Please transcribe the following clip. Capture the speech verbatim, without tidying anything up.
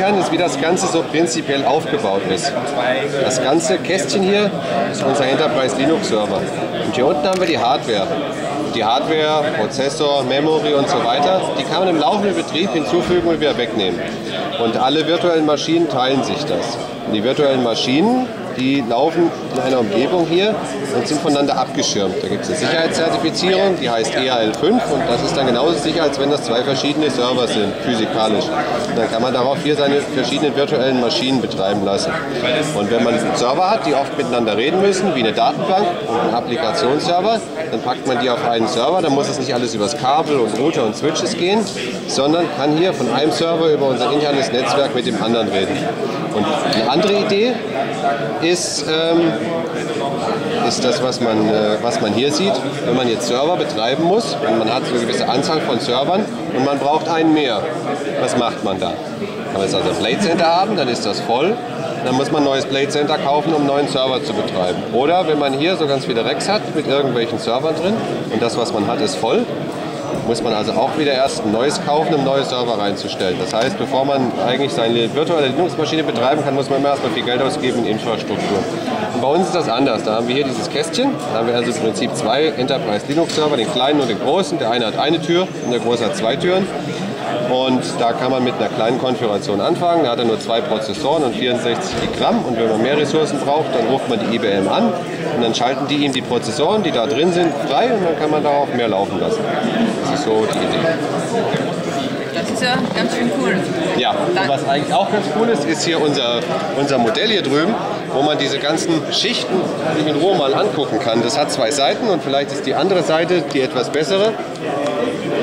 Ist, wie das Ganze so prinzipiell aufgebaut ist. Das ganze Kästchen hier ist unser Enterprise Linux Server. Und hier unten haben wir die Hardware. Die Hardware, Prozessor, Memory und so weiter, die kann man im laufenden Betrieb hinzufügen und wieder wegnehmen. Und alle virtuellen Maschinen teilen sich das. Und die virtuellen Maschinen, die laufen in einer Umgebung hier und sind voneinander abgeschirmt. Da gibt es eine Sicherheitszertifizierung, die heißt E A L fünf und das ist dann genauso sicher, als wenn das zwei verschiedene Server sind, physikalisch. Und dann kann man darauf hier seine verschiedenen virtuellen Maschinen betreiben lassen. Und wenn man Server hat, die oft miteinander reden müssen, wie eine Datenbank und einen Applikationsserver, dann packt man die auf einen Server, dann muss es nicht alles übers Kabel und Router und Switches gehen, sondern kann hier von einem Server über unser internes Netzwerk mit dem anderen reden. Und eine andere Idee ist, ähm, ist das, was man, äh, was man hier sieht. Wenn man jetzt Server betreiben muss und man hat so eine gewisse Anzahl von Servern und man braucht einen mehr, was macht man da? Kann man jetzt also ein Blade Center haben, dann ist das voll. Dann muss man ein neues Blade Center kaufen, um einen neuen Server zu betreiben. Oder wenn man hier so ganz viele Racks hat mit irgendwelchen Servern drin und das, was man hat, ist voll, muss man also auch wieder erst ein neues kaufen, um neue Server reinzustellen. Das heißt, bevor man eigentlich seine virtuelle Linux-Maschine betreiben kann, muss man immer erstmal viel Geld ausgeben in Infrastruktur. Und bei uns ist das anders. Da haben wir hier dieses Kästchen. Da haben wir also im Prinzip zwei Enterprise Linux-Server, den kleinen und den großen. Der eine hat eine Tür und der große hat zwei Türen. Und da kann man mit einer kleinen Konfiguration anfangen. Da hat er nur zwei Prozessoren und vierundsechzig Gramm. Und wenn man mehr Ressourcen braucht, dann ruft man die I B M an. Und dann schalten die ihm die Prozessoren, die da drin sind, frei. Und dann kann man darauf mehr laufen lassen. Das ist so die Idee. Das ist ja ganz schön cool. Ja, und was eigentlich auch ganz cool ist, ist hier unser, unser Modell hier drüben, wo man diese ganzen Schichten in Ruhe mal angucken kann. Das hat zwei Seiten und vielleicht ist die andere Seite die etwas bessere.